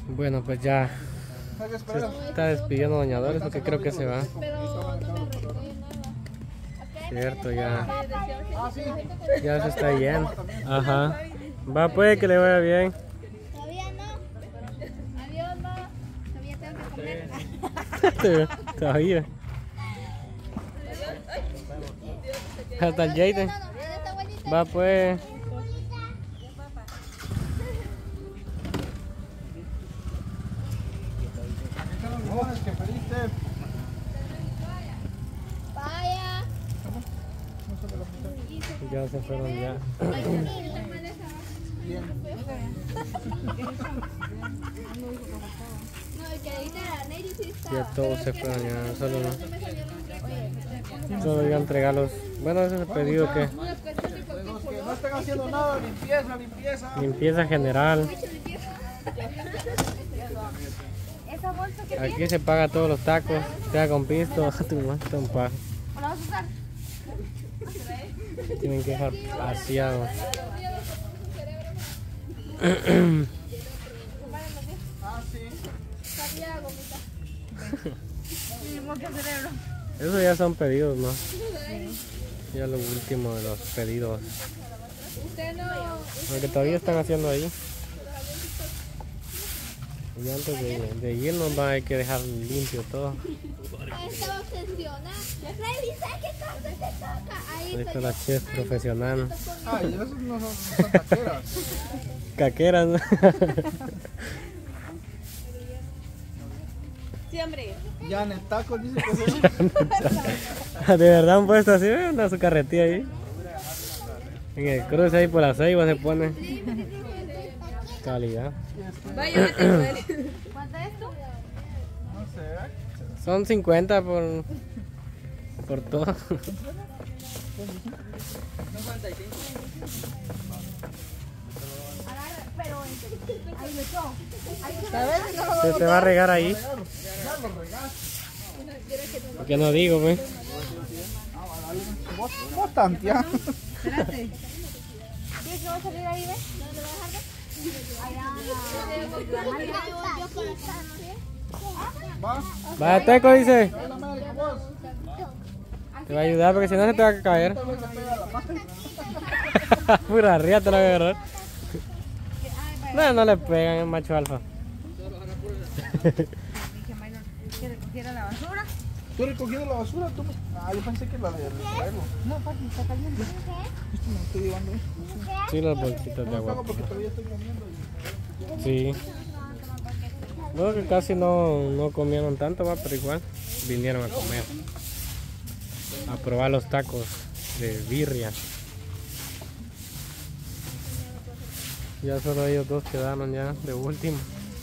Bueno, pues ya se está despidiendo Doña Doris porque creo que se va. Cierto, ya se está yendo. Ajá. Va, puede que le vaya bien. Todavía no. Adiós, va. Todavía tengo que comer. Todavía. Hasta el Jaden. Va, pues. Vaya. Ya se fueron ya. Ya todos se fueron ya, solo iba a entregarlos. Bueno, ese es el pedido que no están haciendo nada, limpieza. Limpieza general. Aquí se paga todos los tacos, sea con pisto, son pagos. Tienen que dejar vaciado. Eso ya son pedidos, ¿no? Ya lo último de los pedidos. Aunque todavía están haciendo ahí. Y antes de irnos hay que dejar limpio todo. Estaba obsesionada. Revisa qué cosa te toca. Ahí está la chef profesional. Ay, esos no son taqueras. Caqueras, ¿no? Sí, hombre. Ya en el taco dice que De verdad han puesto así, una su carretilla ahí. En el cruce ahí por la ceiba se pone. Calidad. Vaya, ¿Cuánto es esto? no sé. Son 50 por todo. Pero ahí me echó. Se te va a regar ahí. Que no digo, pues. Vos tantea. Espérate. ¿Quieres que va a salir ahí, ves? ¿Dónde lo vas a dejar? Va. Teco, dice. Te va a ayudar porque si no se te va a caer. Pura ría te la voy a agarrar. No le pegan, es macho alfa. ¿Que recogiera la basura? ¿Tú recogiendo la basura? Yo pensé que la de traerlo. No, papi, está caliente. Esto me lo estoy llevando. Sí, las bolsitas de agua. Porque todavía estoy comiendo. Sí. No, que casi no comieron tanto, va, pero igual vinieron a comer. A probar los tacos de birria. Ya solo ellos dos quedaron ya de último.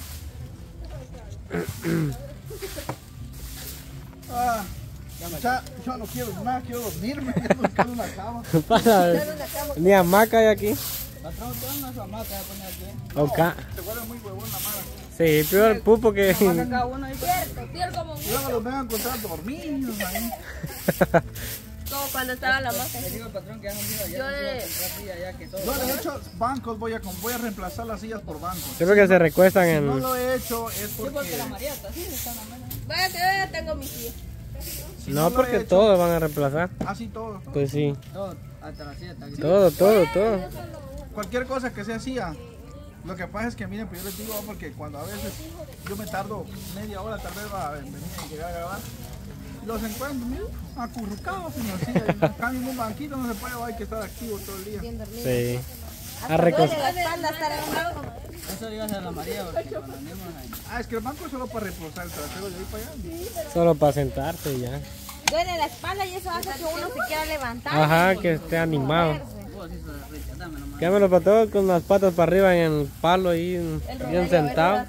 Ya, yo no quiero nada, quiero dormirme, quiero buscar una cama. Ni hamaca hay aquí. Patrón, te dan una hamaca, ya poner aquí. Ok. Te huele muy huevón la mala. Sí, peor el pupo que... Cada uno ahí. Cierto, como Y luego los vengan a encontrar dormidos ahí. como cuando estaba la masa. Le digo al patrón que ya no iba, ya Yo no le- iba a comprar silla ya que todo. Yo les he hecho bancos, voy a reemplazar las sillas por bancos. Siempre que se recuestan Si en... no lo he hecho es Sí, porque la porque... María está así, está la mano. Vaya que yo ya tengo mi silla. si No, lo he porque hecho- todos van a reemplazar. Así todo. Pues sí, Todo, hasta la silla está aquí. todo. Cualquier cosa que sea silla. Lo que pasa es que, miren, pues yo les digo, porque cuando a veces yo me tardo media hora tal vez va a venir y llegar a grabar, los encuentro, miren, acurrucados en la silla, en cambio en un banquito no se puede, hay que estar activo todo el día. Sí. A recostar. La espalda estar en un lado. Eso le iba a hacer a la María porque cuando andemos ahí. Ah, es que el banco es solo para reposar el trasero de ahí para allá. Solo para sentarse y ya. Duele la espalda y eso hace que uno se quiera levantar. Ajá, que esté animado. Vos hizo la rica, dámelo más. Quédamelo para todo con las patas para arriba en el palo ahí, bien sentado.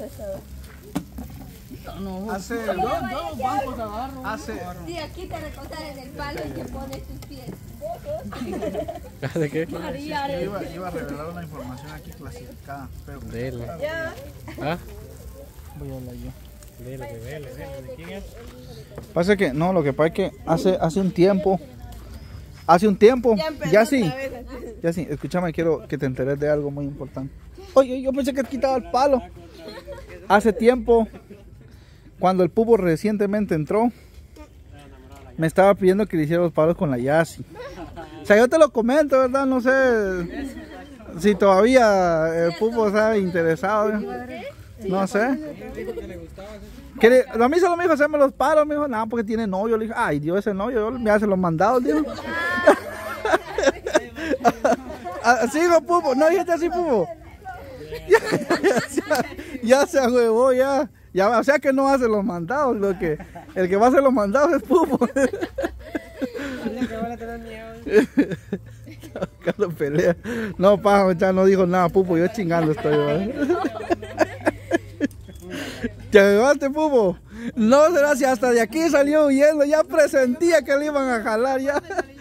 No, Hace, los bancos agarro. hace, Sí, aquí te recostas en el palo y te pones tus pies. ¿De qué? yo iba a revelar una información aquí clasificada, pero Dele. ¿Ah? voy a hablar yo. Dele. ¿De quién es? Pasa que, no, lo que pasa es que hace un tiempo, ya sí, escúchame, quiero que te enteres de algo muy importante. Oye, yo pensé que quitaba el palo. hace tiempo, cuando el Pupo recientemente entró, me estaba pidiendo que le hiciera los palos con la Yassi. O sea, yo te lo comento, ¿verdad? No sé si todavía el Pupo está interesado. No sé. A mí solo me dijo hacerme los palos, me dijo, nada, porque tiene novio. Le dije, ay, Dios, ese novio, yo me hace los mandados, dijo. Así dijo Pupo, no dijiste así, Pupo. Ya se ahuevó, ya. O sea que no hace los mandados, el que va a hacer los mandados es Pupo. Cuando pelea. No, paja, no dijo nada, Pupo, yo chingando estoy, ¿verdad? ¿Te ahuevaste, Pupo? No será si hasta de aquí salió huyendo, ya presentía que le iban a jalar, ya.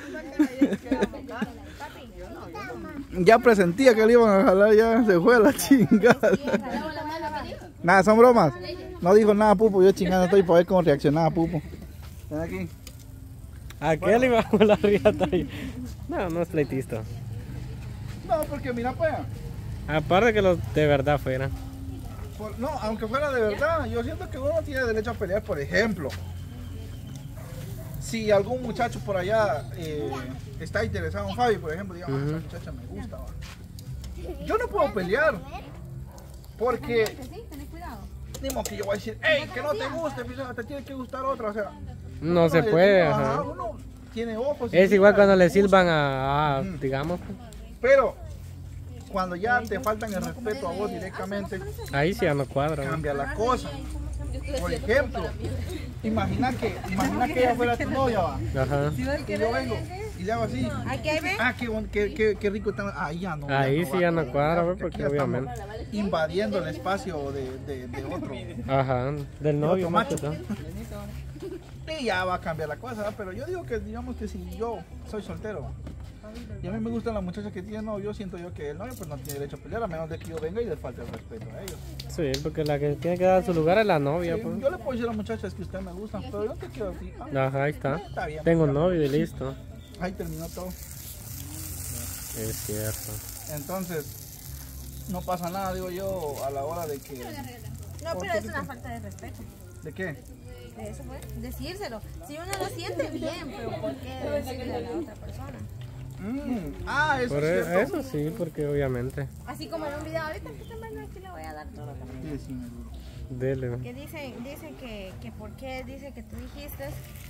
Ya presentía que le iban a jalar, ya se fue a la chingada. Nada, son bromas. No dijo nada, Pupo, yo chingando estoy para ver cómo reaccionaba, Pupo. Ven aquí. ¿A qué le iba a la riata ahí? No, no es pleitista. No, porque mira, pues. Aparte que los de verdad fueran. No, aunque fuera de verdad, yo siento que uno tiene derecho a pelear, por ejemplo. Si algún muchacho por allá está interesado en Fabi, por ejemplo, diga, esa muchacha me gusta, va. Yo no puedo pelear. Porque digo que yo voy a decir, hey, que no te guste, te tiene que gustar otra, o sea. No se puede, ajá. Uno tiene ojos. Es igual cuando le silban a digamos. Pero cuando ya te faltan el respeto a vos directamente, Ahí sí ya no cuadra. cambia la cosa. Por ejemplo, imagina que ella fuera tu novia, va. Ajá. Y yo vengo y le hago así. Ah, qué rico está. Ahí ya no. Ahí sí ya no cuadra, porque porque aquí ya obviamente. estamos invadiendo el espacio de otro. Ajá, del novio más que macho. todo. Y ya va a cambiar la cosa, ¿va? Pero yo digo que, digamos que si yo soy soltero, ¿va? Y a mí me gustan las muchachas que tienen novio, siento yo que el novio pues no tiene derecho a pelear, a menos de que yo venga y les falte el respeto a ellos. Sí, porque la que tiene que dar su lugar es la novia, Sí, pues. yo le puedo decir a las muchachas que ustedes me gustan, pero yo te quiero así. Ajá, ahí está. Está bien. Tengo novio y listo. Ahí terminó todo. Es cierto. Entonces, no pasa nada, digo yo, a la hora de que... No, pero es una falta de respeto. ¿De qué? De eso fue. Decírselo. Si uno lo siente bien, pero ¿por qué decirle a la otra persona? Eso Por es cierto. eso sí, porque obviamente. Así como en un video, ahorita que también aquí le voy a dar todo lo que me Sí, sí, me duro. Dele. que dice que por qué dice que tú dijiste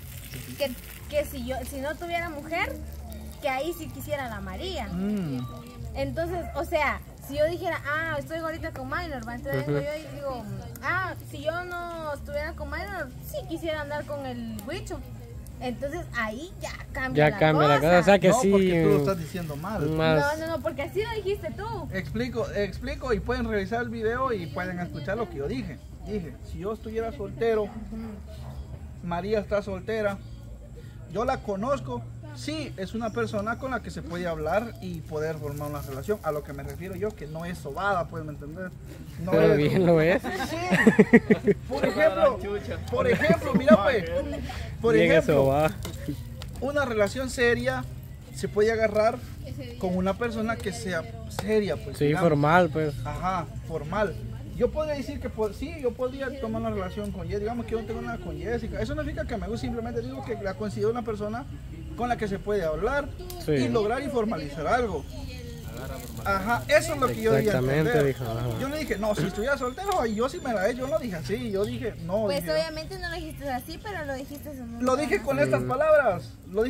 que si no tuviera mujer, que ahí sí quisiera la María. Entonces, o sea, si yo dijera, estoy ahorita con Minor, ¿va? Entonces vengo yo y digo, si yo no estuviera con Minor, sí quisiera andar con el Huicho. Entonces ahí ya cambia la cosa. O sea que no, sí. porque tú lo estás diciendo mal. No, porque así lo dijiste tú. Explico y pueden revisar el video y pueden escuchar lo que yo dije. Dije, si yo estuviera soltero, María está soltera, yo la conozco, sí, es una persona con la que se puede hablar y poder formar una relación. A lo que me refiero yo, que no es sobada, ¿pueden entender? No Pero es, bien lo es. sí. Por ejemplo, mira pues, por Bien ejemplo, eso va. una relación seria se puede agarrar con una persona que sea seria, pues. Sí, digamos. formal, pues. Ajá, formal. Yo podría decir que sí, yo podría tomar una relación con Jessica. Digamos que yo no tengo nada con Jessica. Eso no significa que me guste, simplemente digo que la considero una persona con la que se puede hablar y lograr y formalizar algo. Ajá, eso es lo que yo dije. Dijo, yo le dije, no, si estuviera soltero, yo sí me la he, yo no dije así, yo dije, no. Pues dije, obviamente no lo dijiste así, pero lo dijiste en un lo dije con estas palabras,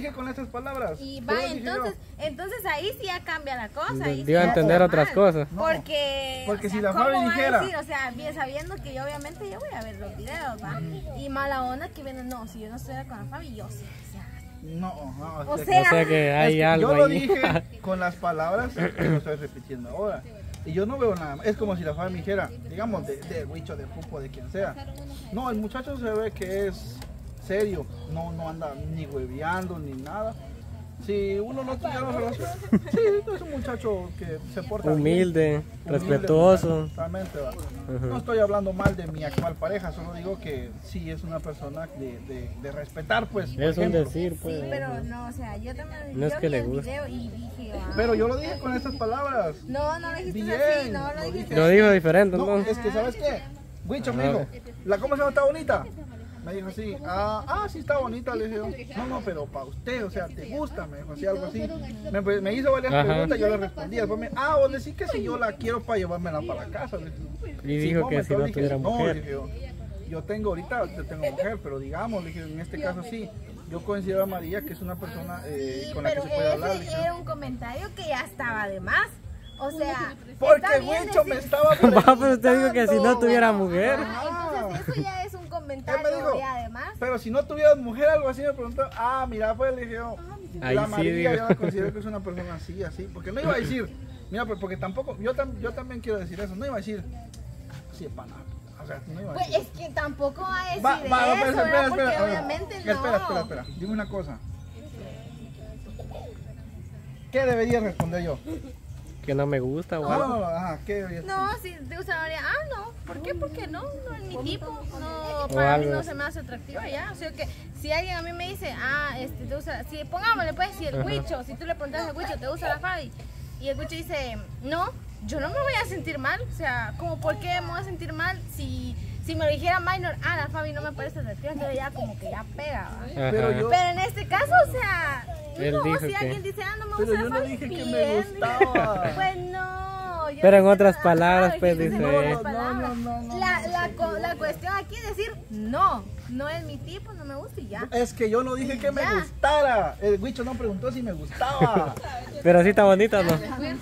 Y Yo va, lo dije yo. entonces ahí sí ya cambia la cosa. Ahí sí dio a ya entender está otras mal. cosas. No, Porque porque o si sea, la Fabi ¿cómo va a dijera- decir? O sea, bien sabiendo que yo obviamente yo voy a ver los videos, ¿va? Y mala onda que viene, no, si yo no estuviera con la Fabi, yo sí. O sea, no, O es sea, O sea que hay que algo yo lo ahí. dije con las palabras que lo estoy repitiendo ahora. Y yo no veo nada más. Es como si la Fabi me dijera, digamos, de Huicho, de Pupo, de quien sea. No, el muchacho se ve que es serio. No anda ni hueveando ni nada. Si uno no tiene una relación, sí, es un muchacho que se porta Humilde, bien, respetuoso. Realmente, ¿va? No estoy hablando mal de mi actual pareja, solo digo que sí es una persona de respetar, pues. por Es un ejemplo. decir, pues. Sí, pero no, o sea, yo también No es yo que vi le el guste. video y dije, Pero yo lo dije con estas palabras. no lo dijiste Bien, así, no lo dijiste Lo dijo diferente, No, ¿no? es que ¿sabes qué? Wicho me dijo, ¿cómo se llama? ¿Está bonita? Me dijo así, sí está bonita, le dije yo. No, pero para usted, o sea, ¿te gusta? Me dijo así, algo así. Me hizo varias Ajá. preguntas, yo le respondí. Después vos decís que si yo la quiero para llevármela para la casa. Le dije. Y dijo que si no Dije, tuviera no, mujer. le dije yo tengo ahorita, yo tengo mujer, pero digamos, le dije, en este caso sí. Yo considero a María que es una persona con la que pero se puede hablar. le ese dije. era un comentario que ya estaba de más. O sea, Porque está bien Wicho me decir- estaba Va, pero usted dijo que si no preguntando. tuviera mujer. Entonces eso ya es un Él me comentario dijo, y además. pero si no tuvieras mujer, algo así, me preguntó. Mira, pues le dije yo, Ahí la sí, María digo. yo la considero que es una persona así. Porque no iba a decir, mira, pues porque tampoco, yo también quiero decir eso, no iba a decir, sí, pana. O sea, no iba a Pues decir. es que tampoco va a decir Va, eso, espera, ¿verdad? Porque espera. obviamente no. Espera. Dime una cosa. ¿Qué debería responder yo? Que no me gusta o algo. No, ajá, ¿qué debería No, si te gusta María, no, ¿por qué? Porque no es mi tipo, no, O para mí algo. no se me hace atractiva ya, o sea que si alguien a mí me dice, te gusta, si pongámosle pues, si el Ajá. Huicho, si tú le preguntas al Huicho, ¿te gusta la Fabi? Y el Huicho dice, no, yo no me voy a sentir mal, o sea, como ¿por qué me voy a sentir mal si me lo dijera Minor, la Fabi no me parece atractiva, entonces ya como que ya pega, ¿va? Ajá. Pero yo- Pero en este caso, o sea, Él no, dijo si que- alguien dice, no me Pero gusta yo la no Fabi, dije que me bien, gustaba. pues no. Yo Pero en dije, otras ajá, palabras, pues, dijiste en dice. otras No, palabras. no, La cuestión aquí es decir, no es mi tipo, no me gusta y ya. Es que yo no dije que me Ya. gustara. El Wicho no preguntó si me gustaba. Pero sí está bonita, ¿no?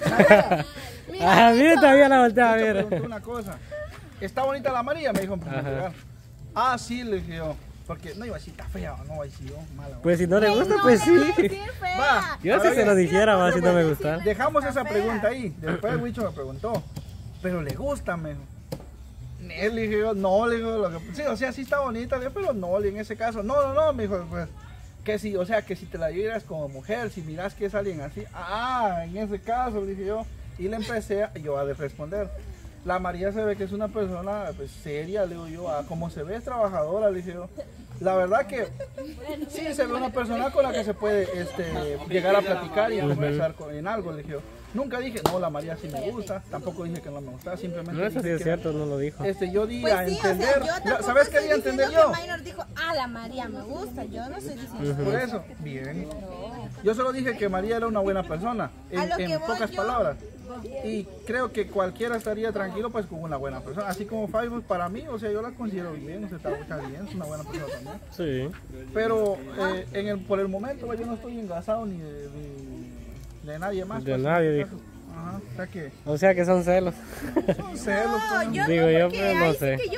Mira, A mí todavía la volteaba a Wicho ver. preguntó una cosa. ¿Está bonita la María? Me dijo en primer Ajá. lugar. Sí, le dije yo. Porque no iba a decir, está fea, no iba a decir yo, mala. Pues si no le gusta, no pues le voy a sí. decir fea. Va. Yo sí se lo dijera, va, si no me gusta. Dejamos esa Está pregunta fea. ahí. Después el Wicho me preguntó, ¿pero le gusta? Me dijo. Él le dije yo, no, le digo, sí, o sea, sí está bonita, le dije, pero no, en ese caso, no, me dijo, pues, que sí, o sea, que si te la llevas como mujer, si miras que es alguien así, en ese caso, le dije yo, y le empecé yo a responder. La María se ve que es una persona pues, seria, le digo yo, como se ve es trabajadora, le dije yo. La verdad que sí se ve una persona con la que se puede llegar a platicar y a conversar en algo, le dije yo. Nunca dije, no, la María sí me gusta, tampoco dije que no me gustaba, simplemente No, eso sí dije es que cierto, no lo dijo. yo di Pues a sí, entender. o sea, yo tampoco ¿Sabes qué estoy di a entender diciendo yo? que Minor dijo, la María me gusta, yo no estoy diciendo Por eso, bien. Yo solo dije que María era una buena persona, A lo que en voy pocas yo. palabras. Y creo que cualquiera estaría tranquilo pues con una buena persona. Así como Fabi, pues, para mí, o sea, yo la considero bien, o sea, está bien, es una buena persona también. Sí. Pero por el momento pues, yo no estoy engasado ni de nadie más. De pues, nadie, en este dijo. caso. Ajá, O sea que son celos. son celos. No, pues. yo Digo no, yo, porque pero no ahí sí sé. que yo...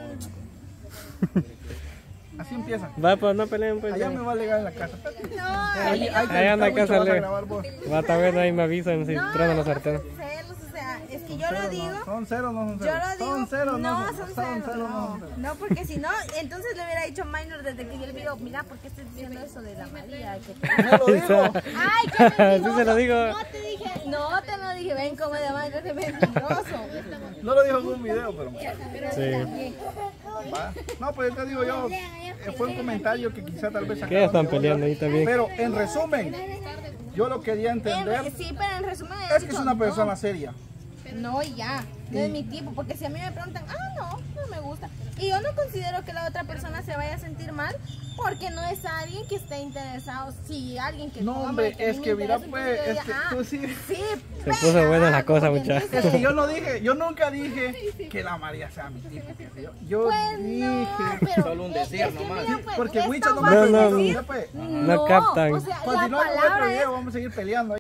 Así empieza. Va, pues no peleen, pues. Allá ya. me va a alegar en la casa. No, Ahí anda está, acá Wicho, vas a sale. grabar vos. Va, está bueno, ahí me avisan si truenan los sartenes. son celos, o sea, es que yo lo digo... Son ceros, no son Yo ceros. lo digo, Son ceros, no, son son ceros, celos, no no, son ceros. no, porque si no, entonces le hubiera dicho Minor desde que vi el video, mira, ¿por qué estás diciendo eso de la María? Que Me lo digo. Ay, qué mentiroso. Sí se lo digo. No te dije, no te lo dije, ven como de Minor, es mentiroso. No lo dijo en un video, pero Sí. va. No, pues te digo yo, fue un comentario que quizá tal vez ¿Qué están sacaron de peleando onda. ahí también? Pero en resumen, yo lo quería entender, Sí, pero en resumen es que es una persona seria. No, ya, no es mi tipo, porque si a mí me preguntan, no me gusta. Y yo no considero que la otra persona se vaya a sentir mal porque no es alguien que esté interesado. Si alguien que No, como hombre, que a mí es me que mira, interesa, pues, entonces es yo que diga, tú sí. sí, Se puso buena la cosa, porque muchacha. entonces- Es que yo nunca dije que la María sea mi tipo. qué sé yo. Yo Pues dije. no, pero Solo un es decir que nomás. mira, pues, Porque es Wicho tan no me fácil No, me decir, pues. No captan. O sea, la Continuamos en otro palabra es video, vamos a seguir peleando.